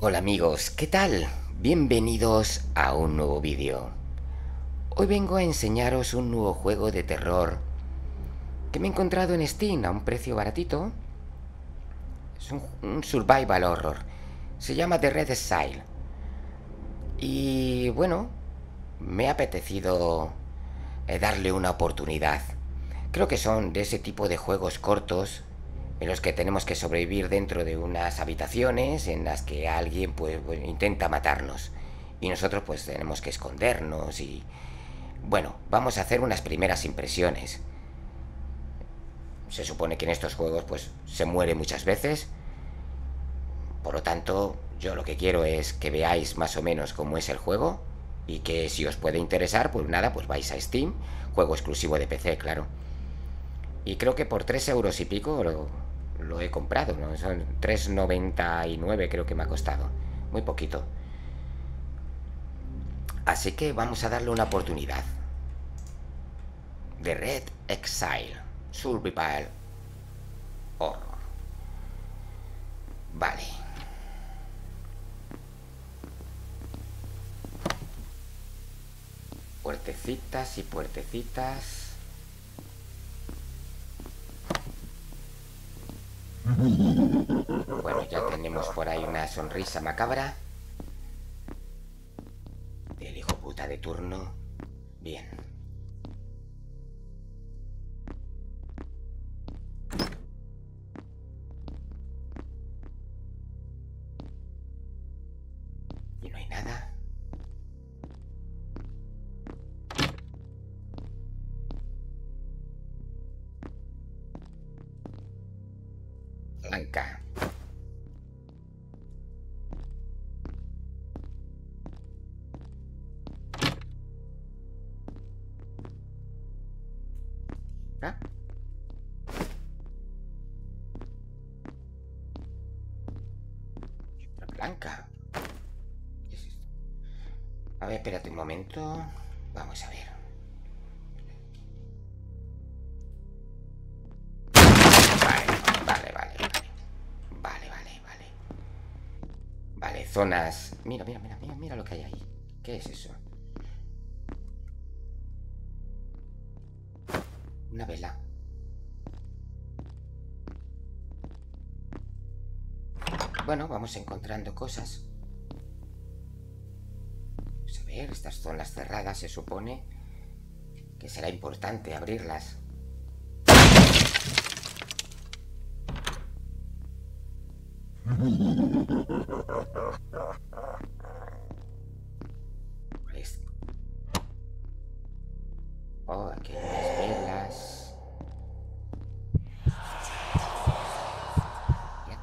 Hola amigos, ¿qué tal? Bienvenidos a un nuevo vídeo. Hoy vengo a enseñaros un nuevo juego de terror que me he encontrado en Steam a un precio baratito. Es un survival horror. Se llama The Red Style. Y bueno, me ha apetecido darle una oportunidad. Creo que son de ese tipo de juegos cortos en los que tenemos que sobrevivir dentro de unas habitaciones en las que alguien pues intenta matarnos y nosotros pues tenemos que escondernos y bueno, vamos a hacer unas primeras impresiones. Se supone que en estos juegos pues se muere muchas veces, por lo tanto yo lo que quiero es que veáis más o menos cómo es el juego y que si os puede interesar pues nada, pues vais a Steam, juego exclusivo de PC, claro. Y creo que por 3 euros y pico lo he comprado, ¿no? Son 3,99 creo que me ha costado. Muy poquito. Así que vamos a darle una oportunidad. The Red Exile. Survival Horror. Vale. Puertecitas y puertecitas. Bueno, ya tenemos por ahí una sonrisa macabra del hijo puta de turno. Bien. Y no hay nada. Blanca. ¿Ah? Blanca. ¿Qué es esto? A ver, espérate un momento. Vamos a ver. Vale. Vale, zonas. Mira lo que hay ahí. ¿Qué es eso? Una vela. Bueno, vamos encontrando cosas. Vamos a ver, estas zonas cerradas se supone que será importante abrirlas. Pues... Oh, aquí hay unas velas. Bien.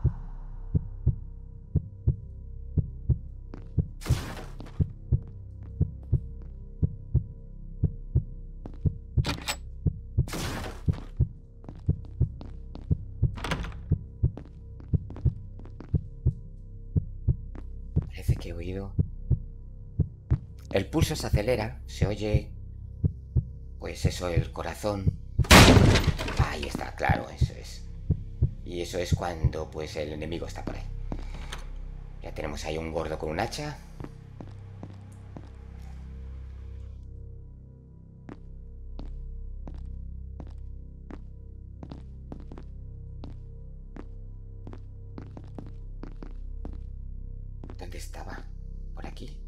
Parece que he oído. El pulso se acelera, se oye. Pues eso, el corazón. Ahí está, claro, eso es. Y eso es cuando pues el enemigo está por ahí. Ya tenemos ahí un gordo con un hacha. ¿Dónde estaba? Por aquí.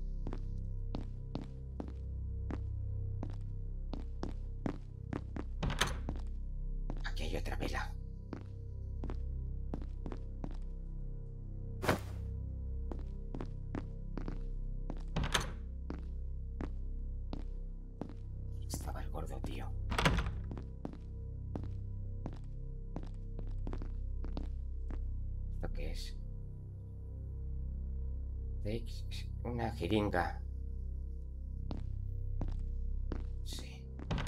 Aquí hay otra vela. Estaba el gordo, tío. ¿Lo que es? Una jeringa. Sí.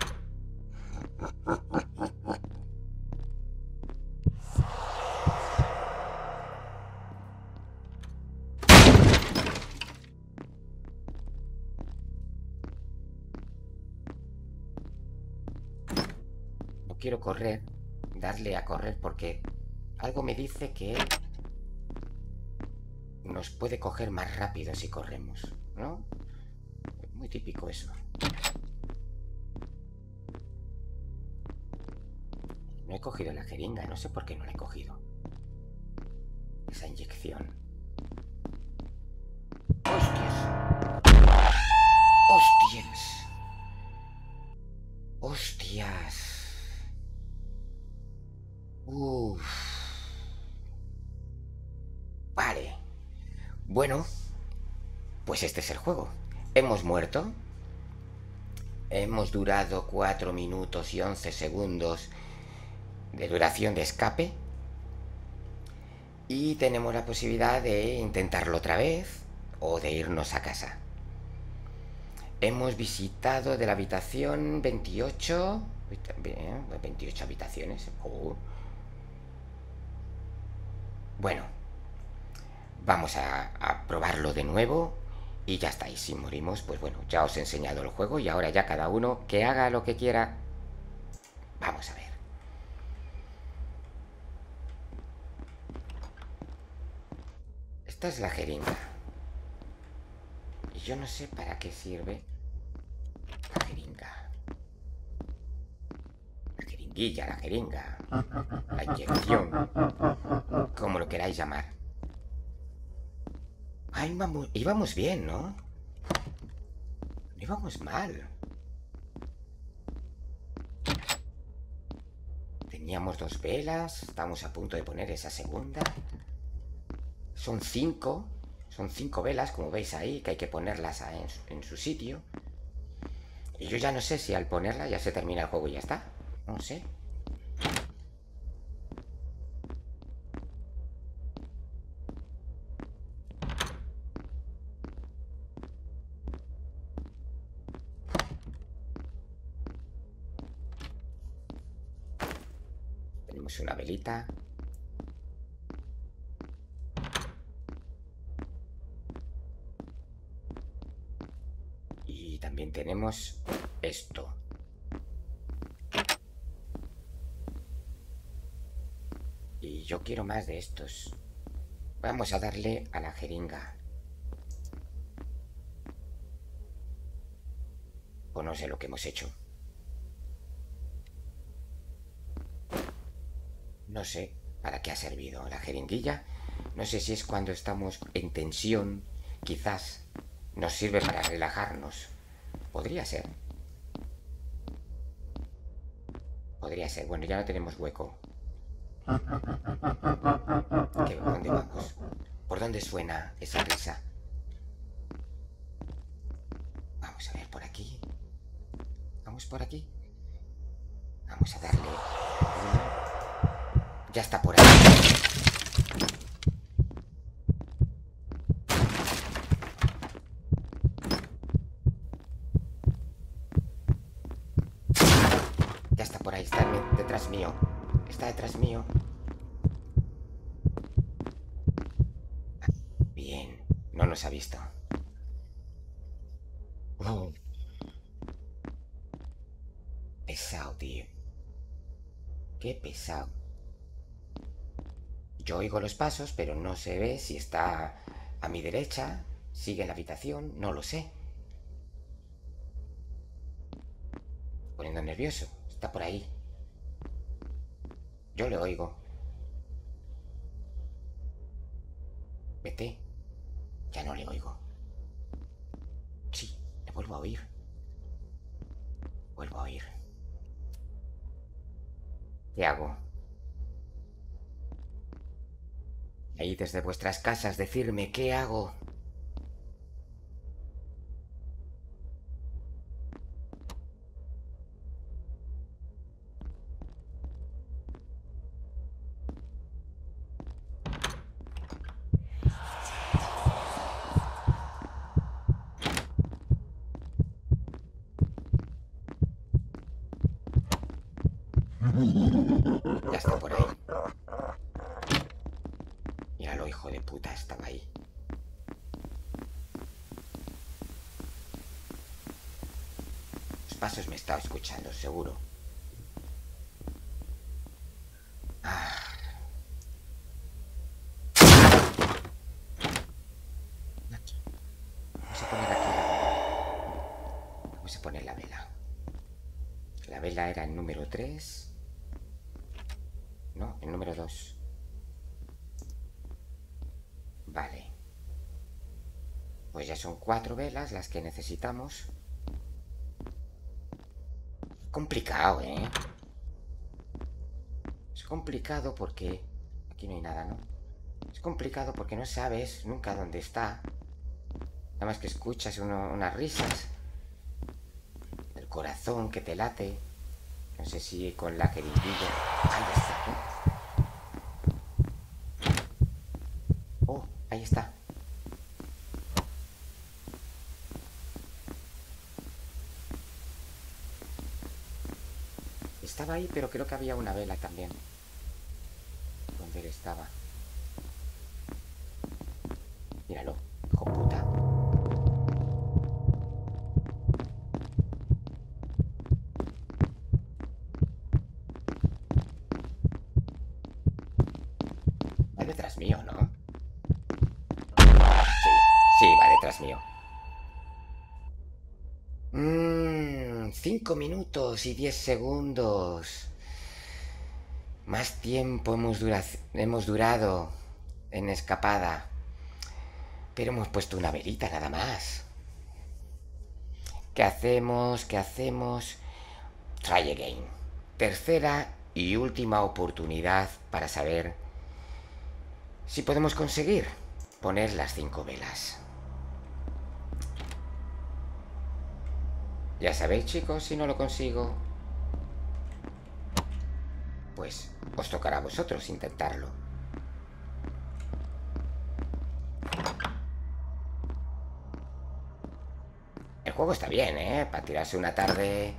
No quiero correr, darle a correr porque algo me dice que nos puede coger más rápido si corremos, ¿no? Muy típico eso. No he cogido la jeringa, no sé por qué no la he cogido. Esa inyección. ¡Hostias! ¡Hostias! ¡Hostias! Uff. Vale. Bueno, pues este es el juego. Hemos muerto. Hemos durado 4 minutos y 11 segundos de duración de escape. Y tenemos la posibilidad de intentarlo otra vez o de irnos a casa. Hemos visitado de la habitación 28... 28 habitaciones. Bueno, vamos a probarlo de nuevo y ya está. Y si morimos, pues bueno, ya os he enseñado el juego y ahora ya cada uno que haga lo que quiera. Vamos a ver. Esta es la jeringa. Y yo no sé para qué sirve la jeringa. La jeringuilla, la jeringa. La inyección. Como lo queráis llamar. Ah, íbamos bien, ¿no? No íbamos mal. Teníamos 2 velas. Estamos a punto de poner esa segunda. Son 5. Son 5 velas, como veis ahí, que hay que ponerlas en su sitio. Y yo ya no sé si al ponerla ya se termina el juego y ya está. No sé. Tenemos una velita. Y también tenemos esto. Y yo quiero más de estos. Vamos a darle a la jeringa. O no sé lo que hemos hecho. No sé para qué ha servido la jeringuilla. No sé si es cuando estamos en tensión. Quizás nos sirve para relajarnos. Podría ser. Podría ser. Bueno, ya no tenemos hueco. ¿Dónde vamos? ¿Por dónde suena esa risa? Vamos a ver por aquí. Vamos por aquí. Vamos a darle una. Ya está por ahí. Ya está por ahí, está detrás mío. Está detrás mío. Bien, no nos ha visto. Pesado, tío. Qué pesado. Yo oigo los pasos, pero no se ve si está a mi derecha, sigue en la habitación, no lo sé. Poniendo nervioso, está por ahí. Yo le oigo. Vete. Ya no le oigo. Sí, le vuelvo a oír. Vuelvo a oír. ¿Qué hago? Ahí desde vuestras casas decirme qué hago. Ya está por ahí. Míralo, hijo de puta, estaba ahí. Los pasos me estaba escuchando, seguro. Vamos a poner la vela. La vela era el número 3. No, el número 2. Vale. Pues ya son 4 velas las que necesitamos. Complicado, ¿eh? Es complicado porque... Aquí no hay nada, ¿no? Es complicado porque no sabes nunca dónde está. Nada más que escuchas unas risas. El corazón que te late. No sé si con la jeringuilla... Ahí está, ¿eh? Oh, ahí está. Estaba ahí, pero creo que había una vela también. Donde él estaba. Míralo, hijo puta. Va detrás mío, ¿no? Sí, va detrás mío. 5 minutos y 10 segundos. Más tiempo hemos durado en escapada. Pero hemos puesto una velita nada más. ¿Qué hacemos? ¿Qué hacemos? Try again. Tercera y última oportunidad para saber si podemos conseguir poner las 5 velas. Ya sabéis, chicos, si no lo consigo, pues os tocará a vosotros intentarlo. El juego está bien, ¿eh? Para tirarse una tarde...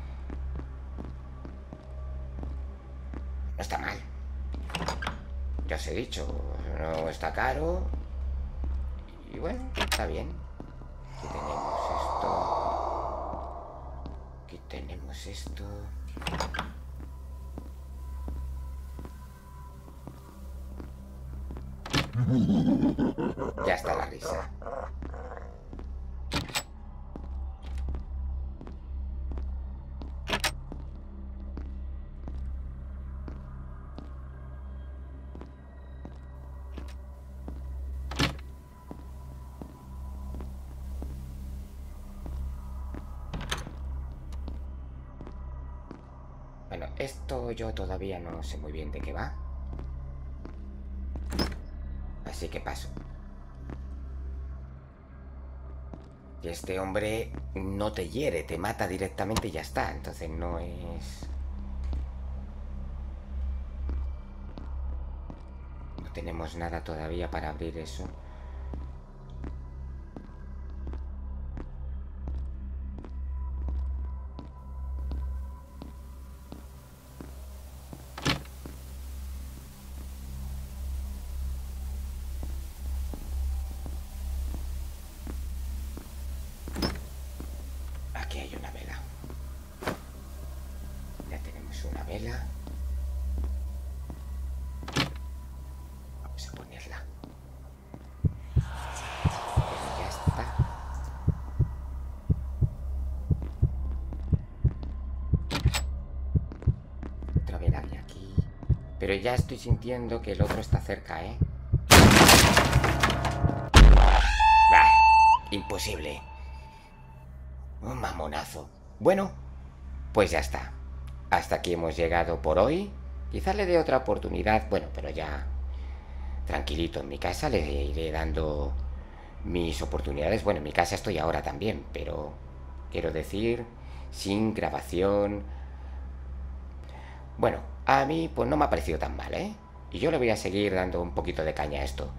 No está mal. Ya os he dicho, no está caro. Y bueno, está bien. Aquí tenemos esto. Aquí tenemos esto. Ya está la risa. Bueno, esto yo todavía no sé muy bien de qué va. Así que paso. Y este hombre no te hiere, te mata directamente y ya está. Entonces no es... No tenemos nada todavía para abrir eso. Aquí hay una vela. Ya tenemos una vela. Vamos a ponerla. Ya está. Otra vela hay aquí. Pero ya estoy sintiendo que el otro está cerca, ¿eh? Bah, imposible. Un mamonazo. Bueno, pues ya está. Hasta aquí hemos llegado por hoy. Quizá le dé otra oportunidad. Bueno, pero ya tranquilito en mi casa le iré dando mis oportunidades. Bueno, en mi casa estoy ahora también, pero quiero decir, sin grabación. Bueno, a mí pues no me ha parecido tan mal, ¿eh? Y yo le voy a seguir dando un poquito de caña a esto.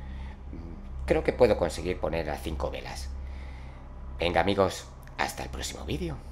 Creo que puedo conseguir poner las 5 velas. Venga, amigos, hasta el próximo vídeo.